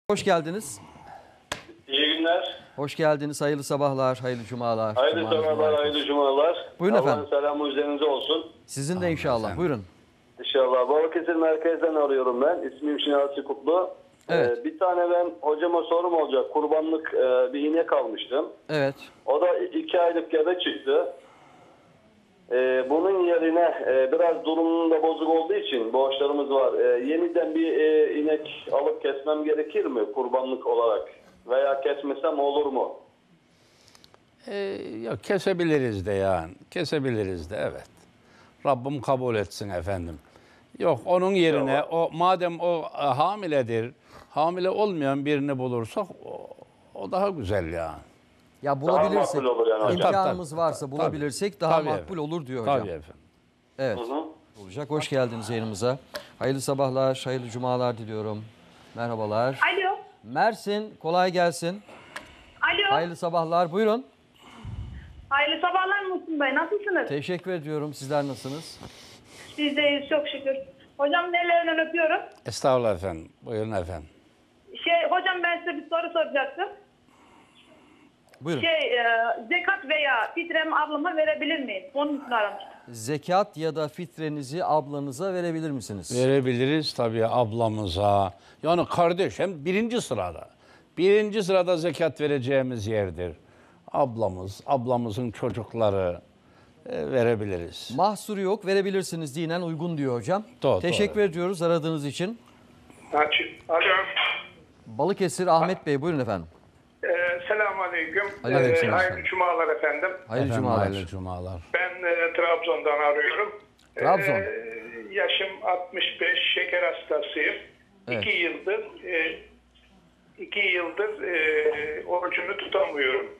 Hoş geldiniz. İyi günler. Hoş geldiniz. Hayırlı sabahlar, hayırlı cumalar. Hayırlı sabahlar, hayırlı cumalar. Buyurun efendim. Allah'ın selamı üzerinize olsun. Sizin de inşallah. Buyurun. İnşallah. Balıkesir merkezden arıyorum ben. İsmim Şinasi Kutlu. Evet. Bir tane ben hocama sorum olacak. Kurbanlık bir inek almıştım. Evet. O da 2 aylık gebe çıktı. Bunun yerine biraz durumunun da bozuk olduğu için borçlarımız var. Yeniden bir inek alıp kesmem gerekir mi kurbanlık olarak? Veya kesmesem olur mu? Ya kesebiliriz de yani. Kesebiliriz de evet. Rabbim kabul etsin efendim. Yok onun yerine o madem o hamiledir, hamile olmayan birini bulursak o daha güzel yani. Ya bulabilirsek, makbul olur yani hocam. imkanımız Tabii, varsa tabii. bulabilirsek daha Tabii makbul efendim. olur diyor hocam. Tabii efendim. Evet. Hı. Olacak. Hoş geldiniz yayınımıza. Hayırlı sabahlar, hayırlı cumalar diliyorum. Merhabalar. Alo. Mersin, kolay gelsin. Alo. Hayırlı sabahlar. Buyurun. Hayırlı sabahlar Muhsin Bey. Nasılsınız? Teşekkür ediyorum. Sizler nasılsınız? Bizdeyiz çok şükür. Hocam ellerinden öpüyorum. Estağfurullah efendim. Buyurun efendim. Hocam ben size bir soru soracaktım. Buyurun. Zekat veya fitremi ablama verebilir miyim? Onun için aramıştım. Zekat ya da fitrenizi ablanıza verebilir misiniz? Verebiliriz tabii ablamıza. Yani kardeş hem birinci sırada. Birinci sırada zekat vereceğimiz yerdir. Ablamızın çocukları verebiliriz. Mahsuru yok, verebilirsiniz dinen uygun diyor hocam. Doğru, Teşekkür doğru. ediyoruz aradığınız için. Alo. Balıkesir Ahmet Bey, buyurun efendim. Selamun aleyküm. Aleykümselam. Hayırlı cumalar efendim. Hayırlı Efendim, cumalar. hayırlı cumalar. Ben Trabzon'dan arıyorum. Trabzon. Yaşım 65, şeker hastasıyım. Evet. 2 yıldır orucunu tutamıyorum.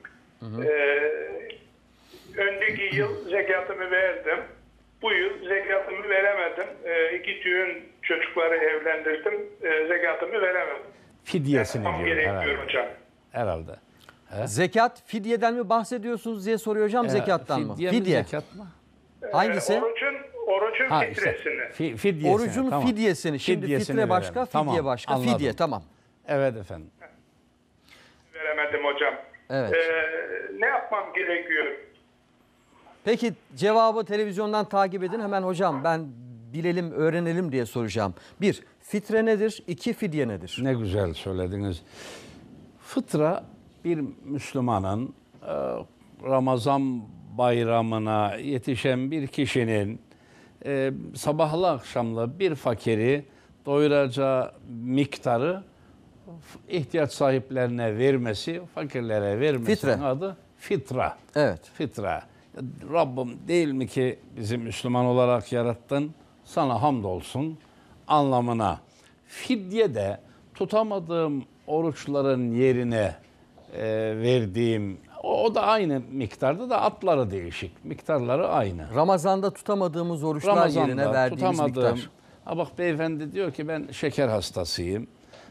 Önceki yıl zekatımı verdim. Bu yıl zekatımı veremedim. 2 düğün çocukları evlendirdim. Zekatımı veremedim. Fidyesini Tam diyor gerekiyor herhalde. hocam. Herhalde. Zekat, fidyeden mi bahsediyorsunuz diye soruyor hocam, zekattan mı? Fidye mi, Fidye. zekat mı? Hangisi? Orucun Ha, işte, fitresini. fidyesini. Orucun tamam. fidyesini. Şimdi Fidyesini fitre başka, verelim. fidye Tamam, başka. anladım. Fidye, tamam. Evet efendim. Veremedim hocam. Evet. Ne yapmam gerekiyor? Peki cevabı televizyondan takip edin. Hemen hocam ben bilelim, öğrenelim diye soracağım. 1. Fitre nedir? 2. Fidye nedir? Ne güzel söylediniz. Fıtra bir Müslümanın Ramazan bayramına yetişen bir kişinin sabahlı akşamlı bir fakiri doyuracağı miktarı ihtiyaç sahiplerine vermesi, fakirlere vermesinin Fitre. adı fitra. Evet. Fitra. Rabbim değil mi ki bizi Müslüman olarak yarattın? Sana hamdolsun anlamına. Fidye de tutamadığım oruçların yerine verdiğim, o da aynı miktarda da atları değişik. Miktarları aynı. Ramazan'da tutamadığımız oruçlar yerine verdiğimiz miktar. Ha bak beyefendi diyor ki ben şeker hastasıyım.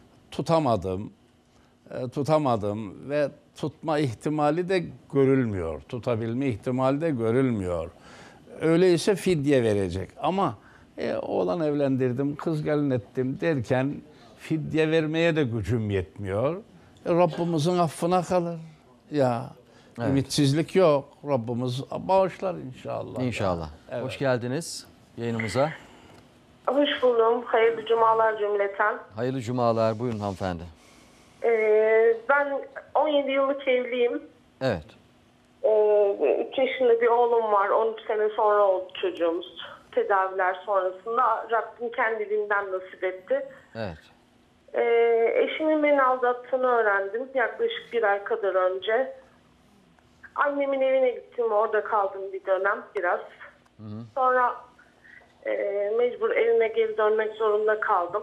Tutamadım ve tutma ihtimali de görülmüyor. Tutabilme ihtimali de görülmüyor. Öyleyse fidye verecek. Ama oğlan evlendirdim, kız gelin ettim derken fidye vermeye de gücüm yetmiyor. Rabbimizin affına kalır. Ya ümitsizlik yok. Rabbimiz bağışlar inşallah. İnşallah. Evet. Hoş geldiniz yayınımıza. Hoş buldum. Hayırlı cumalar cümleten. Hayırlı cumalar. Buyurun hanımefendi. Ben 17 yıllık evliyim. Evet. 3 yaşında bir oğlum var. 13 sene sonra oldu çocuğumuz. Tedaviler sonrasında Rabbim kendiliğinden nasip etti. Evet. Eşimin beni aldattığını öğrendim. Yaklaşık 1 ay kadar önce. Annemin evine gittim. Orada kaldım bir dönem biraz. Sonra mecbur evime geri dönmek zorunda kaldım.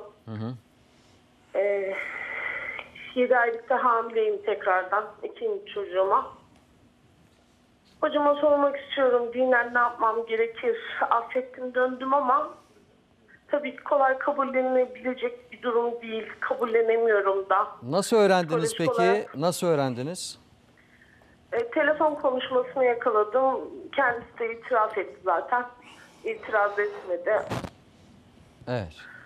7 aylıkta hamileyim tekrardan. 2. çocuğuma. Hocama sormak istiyorum. Dinen ne yapmam gerekir? Affettim döndüm ama tabii ki kolay kabullenilebilecek bir durum değil. Kabullenemiyorum da. Nasıl öğrendiniz Psikolojik peki? olarak- Nasıl öğrendiniz? Telefon konuşmasını yakaladım. Kendisi de itiraf etti zaten. İtiraz etmedi. Evet.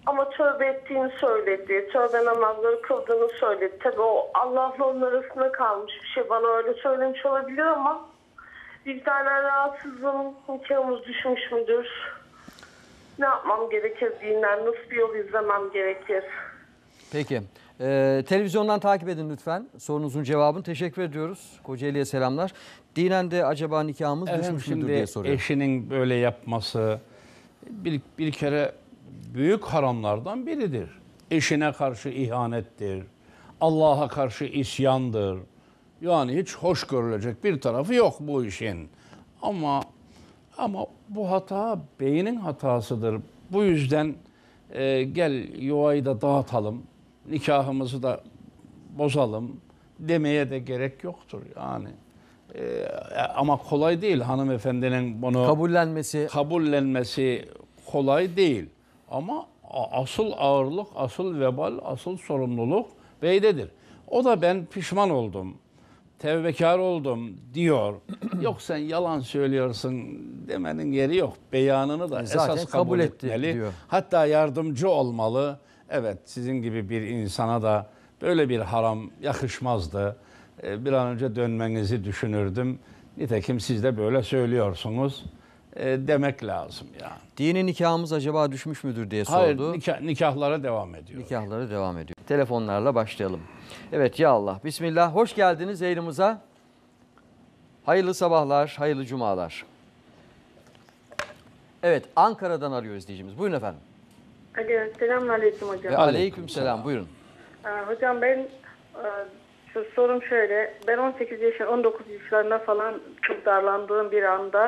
Ama tövbe ettiğini söyledi. Tövbe namazları kıldığını söyledi. Tabii o Allah'la onun arasında kalmış bir şey. Bana öyle söylemiş olabilir ama vicdanen rahatsızım. Nikahımız düşmüş müdür? Ne yapmam gerekir dinden? Nasıl bir yol izlemem gerekir? Peki. Televizyondan takip edin lütfen. Sorunuzun cevabını teşekkür ediyoruz. Kocaeli'ye selamlar. Dinen de acaba nikahımız Efendim, düşmüş müdür diye şimdi soruyor. eşinin böyle yapması bir kere büyük haramlardan biridir. Eşine karşı ihanettir. Allah'a karşı isyandır. Yani hiç hoş görülecek bir tarafı yok bu işin. Ama bu hata beynin hatasıdır. Bu yüzden gel yuvayı da dağıtalım, nikahımızı da bozalım demeye de gerek yoktur yani. Ama kolay değil hanımefendinin bunu kabullenmesi kolay değil. Ama asıl ağırlık, asıl vebal, asıl sorumluluk beydedir. O da ben pişman oldum, tevbekar oldum diyor. Yok sen yalan söylüyorsun demenin yeri yok. Beyanını da Zaten esas kabul kabul etti etmeli. diyor. Hatta yardımcı olmalı. Evet, sizin gibi bir insana da böyle bir haram yakışmazdı. Bir an önce dönmenizi düşünürdüm. Nitekim siz de böyle söylüyorsunuz demek lazım yani. Dini nikahımız acaba düşmüş müdür diye sordu. Hayır, nikahlara devam ediyor. Nikahları devam ediyor. Telefonlarla başlayalım. Evet ya Allah. Bismillah. Hoş geldiniz yayınımıza. Hayırlı sabahlar, hayırlı cumalar. Evet, Ankara'dan arıyor izleyicimiz. Buyurun efendim. Alo, selamünaleyküm hocam. Ve aleykümselam. Buyurun. Hocam ben şu sorum şöyle. Ben 19 yaşlarında falan çok darlandığım bir anda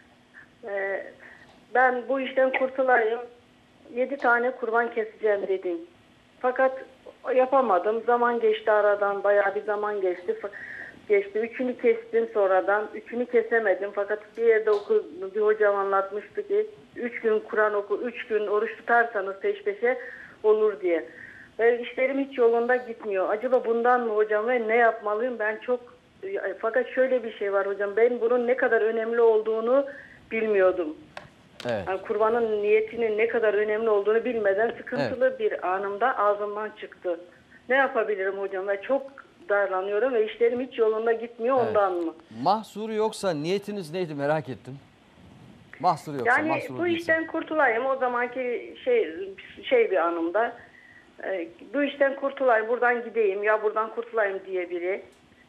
ben bu işten kurtulayım. 7 tane kurban keseceğim dedim. Fakat yapamadım. Zaman geçti aradan. Bayağı bir zaman geçti. Üçünü kestim sonradan. Üçünü kesemedim. Fakat bir yerde bir hocam anlatmıştı ki 3 gün Kur'an oku, 3 gün oruç tutarsanız peş peşe olur diye. Ve işlerim hiç yolunda gitmiyor. Acaba bundan mı hocam ve ne yapmalıyım? Ben çok... Fakat şöyle bir şey var hocam. Ben bunun ne kadar önemli olduğunu bilmiyordum. Evet. Yani kurbanın niyetinin ne kadar önemli olduğunu bilmeden sıkıntılı bir anımda ağzımdan çıktı. Ne yapabilirim hocam? Ve çok darlanıyorum ve işlerim hiç yolunda gitmiyor ondan mı? Mahsuru yoksa niyetiniz neydi merak ettim. Mahsuru yoksa Yani mahsuru bu değilse. işten kurtulayım o zamanki şey bir anımda. Bu işten kurtulayım, buradan gideyim ya buradan kurtulayım diye biri.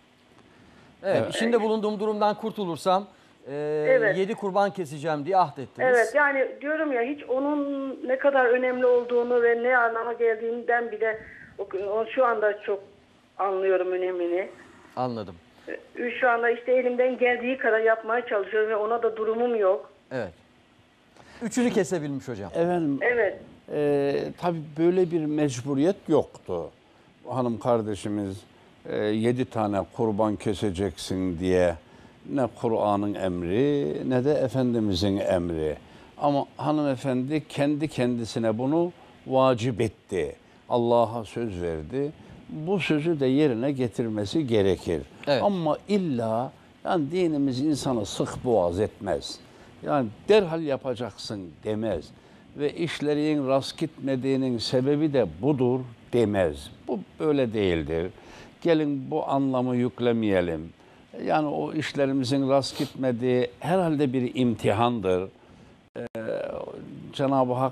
Evet, içinde bulunduğum durumdan kurtulursam Evet. 7 kurban keseceğim diye ahdettiniz. Evet yani diyorum ya hiç onun ne kadar önemli olduğunu ve ne anlama geldiğinden bile şu anda çok anlıyorum önemini. Anladım. Şu anda işte elimden geldiği kadar yapmaya çalışıyorum ve ona da durumum yok. Evet. Üçünü kesebilmiş hocam. Efendim, Evet. tabii böyle bir mecburiyet yoktu. Hanım kardeşimiz 7 tane kurban keseceksin diye ne Kur'an'ın emri ne de Efendimizin emri. Ama hanımefendi kendi kendisine bunu vacip etti. Allah'a söz verdi. Bu sözü de yerine getirmesi gerekir. Evet. Ama illa yani dinimiz insanı sık boğaz etmez. Yani derhal yapacaksın demez. Ve işlerin rast gitmediğinin sebebi de budur demez. Bu böyle değildir. Gelin bu anlamı yüklemeyelim. Yani o işlerimizin rast gitmediği herhalde bir imtihandır. Cenab-ı Hak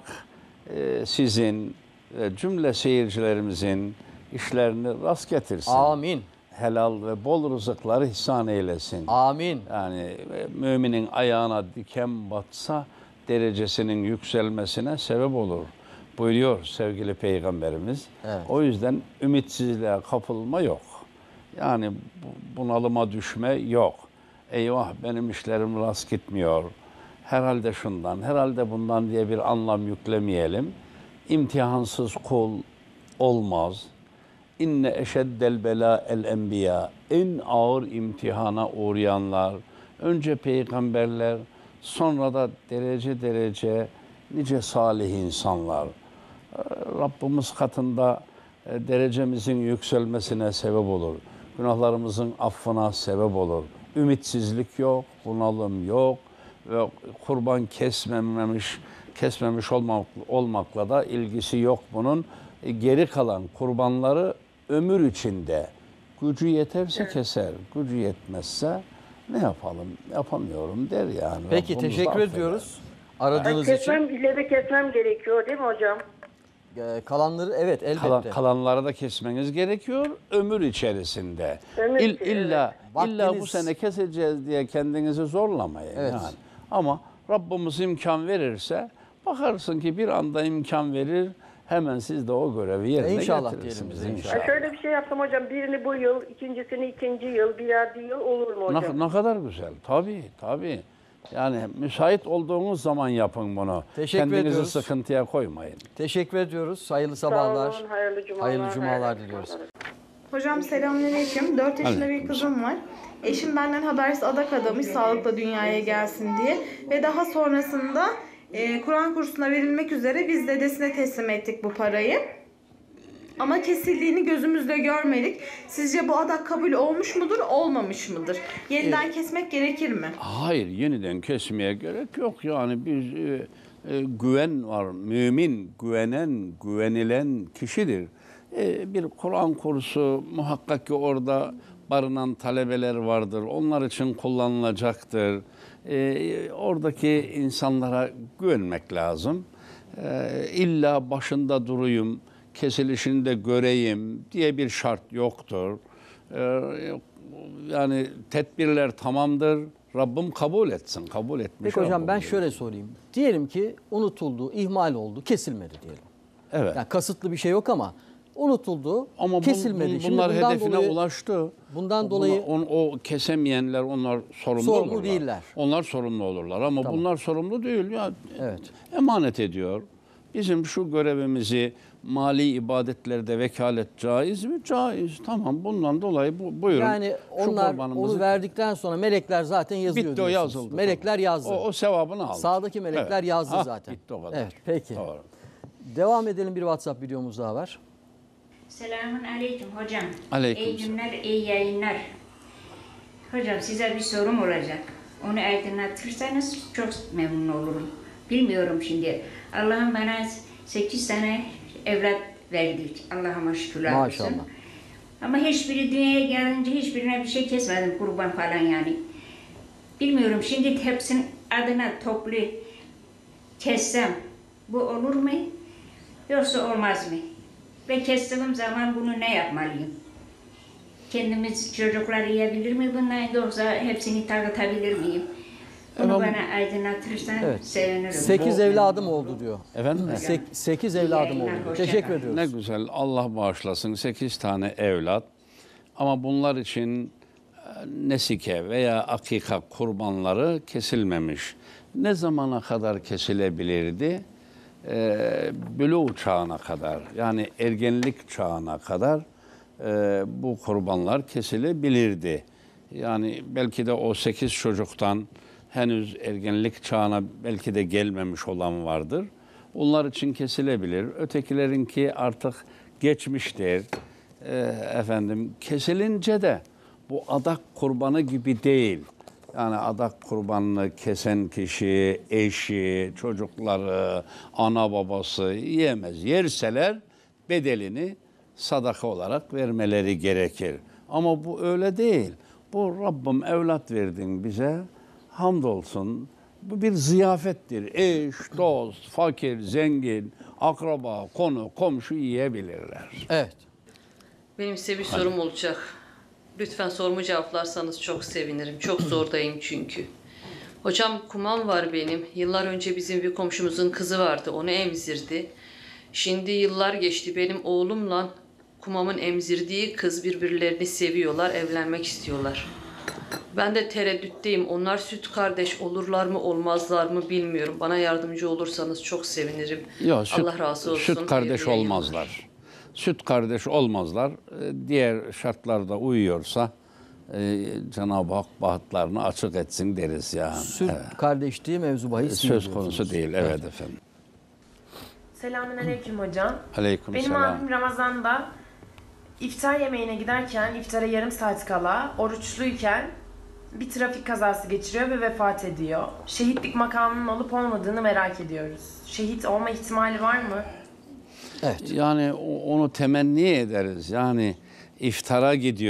sizin cümle seyircilerimizin işlerini rast getirsin. Amin. Helal ve bol rızıkları ihsan eylesin. Amin. Yani müminin ayağına diken batsa derecesinin yükselmesine sebep olur buyuruyor sevgili Peygamberimiz. Evet. O yüzden ümitsizliğe kapılma yok. Yani bunalıma düşme yok. Eyvah benim işlerim rast gitmiyor. Herhalde şundan, herhalde bundan diye bir anlam yüklemeyelim. İmtihansız kul olmaz. İnne eşeddel bela el enbiya. En ağır imtihana uğrayanlar, önce peygamberler, sonra da derece derece nice salih insanlar. Rabbimiz katında derecemizin yükselmesine sebep olur. Günahlarımızın affına sebep olur. Ümitsizlik yok, bunalım yok ve kurban kesmemiş kesmemiş olmakla da ilgisi yok bunun. Geri kalan kurbanları ömür içinde gücü yeterse keser, gücü yetmezse ne yapalım, yapamıyorum der yani. Peki Rabbimiz teşekkür affeder. ediyoruz aradığınız için. İlle kesmem gerekiyor değil mi hocam? Kalanları evet elbette. Kalanları da kesmeniz gerekiyor ömür içerisinde. Ömür içi, İlla bu Vaktiniz- sene keseceğiz diye kendinizi zorlamayın Evet. yani. Ama Rabbimiz imkan verirse bakarsın ki bir anda imkan verir, hemen siz de o görevi yerine İnşallah getirirsiniz. diyelim biz, inşallah. Şöyle bir şey yaptım hocam. Birini bu yıl, ikincisini ikinci yıl, birer yıl olur mu hocam? Ne kadar güzel. Tabii. Yani müsait olduğunuz zaman yapın bunu. Teşekkür Kendinizi ediyoruz. sıkıntıya koymayın. Teşekkür ediyoruz. Hayırlı Sağ sabahlar. olun, hayırlı cumalar. Hayırlı cumalar diliyoruz. Hocam selamünaleyküm. 4 yaşında bir kızım var. Eşim benden habersiz adak adamış sağlıkla dünyaya gelsin diye. Ve daha sonrasında Kur'an kursuna verilmek üzere biz dedesine teslim ettik bu parayı. Ama kesildiğini gözümüzle görmedik. Sizce bu adak kabul olmuş mudur, olmamış mıdır? Yeniden kesmek gerekir mi? Hayır, yeniden kesmeye gerek yok. Yani biz güven var. Mümin, güvenen, güvenilen kişidir. Bir Kur'an kursu muhakkak ki orada barınan talebeler vardır. Onlar için kullanılacaktır. Oradaki insanlara güvenmek lazım. İlla başında durayım, kesilişini de göreyim diye bir şart yoktur. Yani tedbirler tamamdır. Rabbim kabul etsin, kabul etmiş. Peki hocam ben Rabbim. şöyle sorayım. Diyelim ki unutuldu, ihmal oldu, kesilmedi diyelim. Evet. Yani kasıtlı bir şey yok ama unutuldu, Ama kesilmedi. Şimdi bunlar bundan hedefine dolayı- ulaştı. bundan dolayı- o kesemeyenler onlar sorumlu olurlar. değiller. Onlar sorumlu olurlar ama Tamam. bunlar sorumlu değil ya. Evet. Emanet ediyor. Bizim şu görevimizi mali ibadetlerde vekalet caiz mi? Caiz. Tamam. Bundan dolayı buyurun. Yani şu onlar kurbanımızı- onu verdikten sonra melekler zaten yazıyor bitti o diyorsunuz. yazıldı. Melekler yazdı. O sevabını aldı. Sağdaki melekler yazdı zaten. Bitti o kadar. Evet, peki. Doğru. Devam edelim, bir WhatsApp videomuz daha var. Selamun aleyküm hocam. Aleyküm İyi günler, iyi yayınlar. Hocam size bir sorum olacak. Onu aydınlatırsanız çok memnun olurum. Bilmiyorum şimdi. Allah'ım bana 8 tane evlat verdi. Allah'ıma şükürler olsun. Maşallah. Ama hiçbiri dünyaya gelince hiçbirine bir şey kesmedim, kurban falan yani. Bilmiyorum şimdi hepsinin adına toplu kessem bu olur mu? Yoksa olmaz mı? Ve kestiğim zaman bunu ne yapmalıyım? Kendimiz çocuklar yiyebilir mi bundan yoksa hepsini dağıtabilir miyim? Bunu Efendim, bana aydınlatırsan Evet. sevinirim. 8 evladım oldu diyor. Efendim? 8 evladım oldu diyor. Hoşça Teşekkür kal. ediyoruz. Ne güzel. Allah bağışlasın. 8 tane evlat. Ama bunlar için nesike veya akika kurbanları kesilmemiş. Ne zamana kadar kesilebilirdi? Bülûğ çağına kadar, yani ergenlik çağına kadar bu kurbanlar kesilebilirdi. Yani belki de o 8 çocuktan henüz ergenlik çağına belki de gelmemiş olan vardır. Onlar için kesilebilir. Ötekilerinki artık geçmiştir. Kesilince de bu adak kurbanı gibi değil. Yani adak kurbanını kesen kişi, eşi, çocukları, ana babası yiyemez. Yerseler bedelini sadaka olarak vermeleri gerekir. Ama bu öyle değil. Bu Rabbim evlat verdin bize, hamdolsun. Bu bir ziyafettir. Eş, dost, fakir, zengin, akraba, konu, komşu yiyebilirler. Evet. Benim size bir sorum olacak. Lütfen sorumu cevaplarsanız çok sevinirim. Çok zordayım çünkü. Hocam kumam var benim. Yıllar önce bizim bir komşumuzun kızı vardı. Onu emzirdi. Şimdi yıllar geçti. Benim oğlumla kumamın emzirdiği kız birbirlerini seviyorlar. Evlenmek istiyorlar. Ben de tereddütteyim. Onlar süt kardeş olurlar mı olmazlar mı bilmiyorum. Bana yardımcı olursanız çok sevinirim. Allah razı olsun. Süt kardeş Hayırlı yayınlar. olmazlar. Süt kardeş olmazlar. Diğer şartlarda uyuyorsa Cenab-ı Hak bahtlarını açık etsin deriz ya. Süt kardeşliği mevzu bahis değil Söz diyorsunuz. konusu değil. Evet efendim. Selamünaleyküm hocam. Aleykümselam. Benim abim Ramazan'da iftar yemeğine giderken iftara yarım saat kala oruçluyken bir trafik kazası geçiriyor ve vefat ediyor. Şehitlik makamının olup olmadığını merak ediyoruz. Şehit olma ihtimali var mı? Evet. Yani onu temenni ederiz. Yani iftara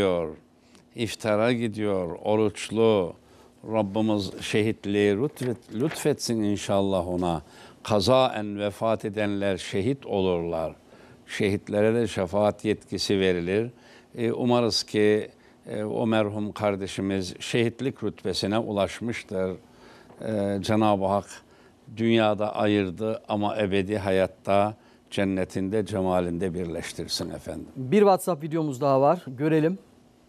gidiyor, oruçlu. Rabbimiz şehitliği lütfetsin inşallah ona. Kazaen vefat edenler şehit olurlar. Şehitlere de şefaat yetkisi verilir. Umarız ki o merhum kardeşimiz şehitlik rütbesine ulaşmıştır. Cenab-ı Hak dünyada ayırdı ama ebedi hayatta cennetinde, cemalinde birleştirsin efendim. Bir WhatsApp videomuz daha var. Görelim.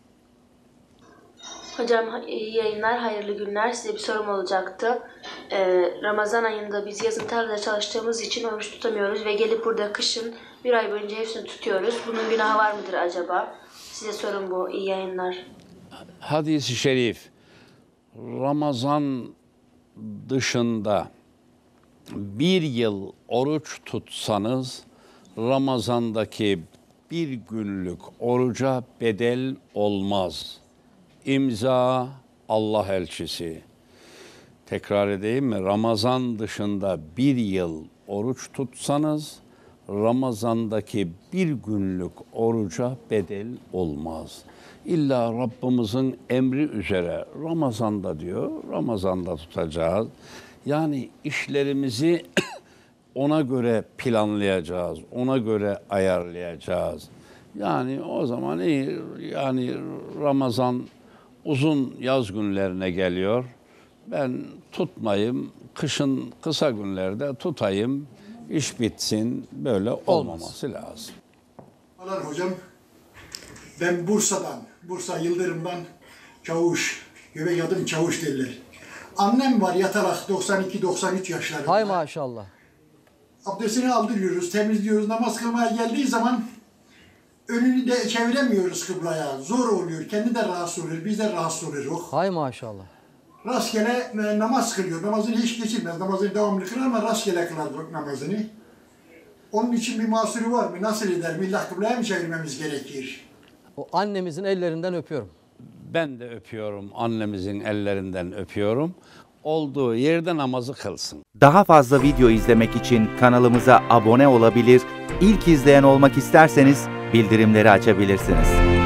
Hocam iyi yayınlar, hayırlı günler. Size bir sorum olacaktı. Ramazan ayında biz yazın tarlada çalıştığımız için oruç tutamıyoruz ve gelip burada kışın bir ay boyunca hepsini tutuyoruz. Bunun günahı var mıdır acaba? Size sorum bu. İyi yayınlar. Hadis-i şerif, Ramazan dışında bir yıl oruç tutsanız, Ramazan'daki bir günlük oruca bedel olmaz. İmza Allah elçisi. Tekrar edeyim mi? Ramazan dışında bir yıl oruç tutsanız, Ramazan'daki bir günlük oruca bedel olmaz. İlla Rabbimizin emri üzere Ramazan'da diyor, Ramazan'da tutacağız. Yani işlerimizi ona göre planlayacağız, ona göre ayarlayacağız. Yani o zaman iyi, yani Ramazan uzun yaz günlerine geliyor. Ben tutmayayım, kışın kısa günlerde tutayım, iş bitsin, böyle olmaması lazım. Hocam, ben Bursa'dan, Bursa Yıldırım'dan Çavuş, göbek adım Çavuş derler. Annem var yatalak 92-93 yaşlarında. Hay maşallah. Abdestini aldırıyoruz, temizliyoruz. Namaz kılmaya geldiği zaman önünü de çeviremiyoruz kıblaya. Zor oluyor. Kendi de rahatsız oluyor. Biz de rahatsız oluyoruz. Hay maşallah. Rastgele namaz kılıyor. Namazını hiç geçirmez. Namazını devamlı kılar ama rastgele kılar namazını. Onun için bir mahsuru var mı? Nasıl eder? Millah kıblaya mı çevirmemiz gerekir? O annemizin ellerinden öpüyorum. Ben de öpüyorum, annemizin ellerinden öpüyorum. Olduğu yerde namazı kılsın. Daha fazla video izlemek için kanalımıza abone olabilir, ilk izleyen olmak isterseniz bildirimleri açabilirsiniz.